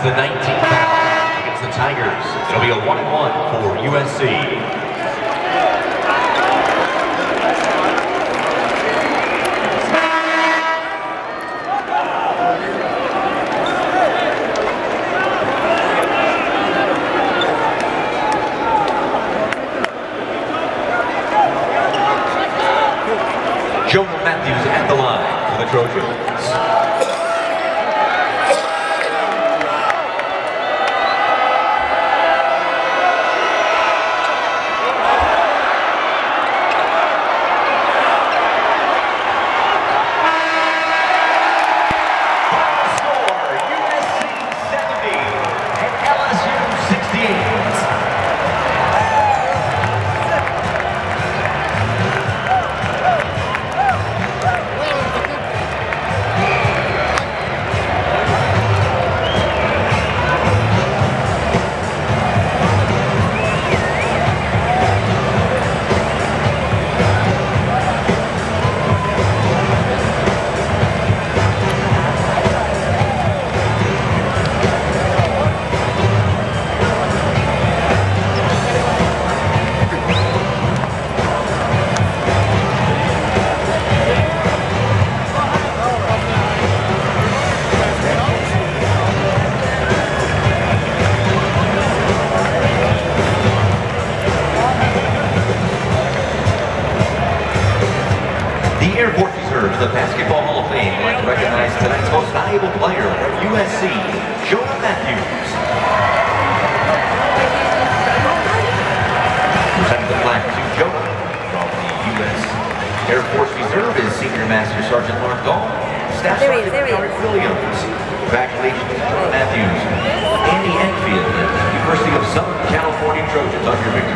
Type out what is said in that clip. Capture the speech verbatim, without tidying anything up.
That's the nineteenth foul against the Tigers. It'll be a one and one for U S C. Jonah Matthews at the line for the Trojans. The Basketball Hall of Fame would like to recognize tonight's most valuable player from U S C, Jonah Matthews. Presenting the plaque to Jonah from the U S Air Force Reserve is Senior Master Sergeant Mark Dahl, Staff Sergeant Eric Williams. Congratulations to Jonah Matthews, Andy Enfield, University of Southern California Trojans on your victory.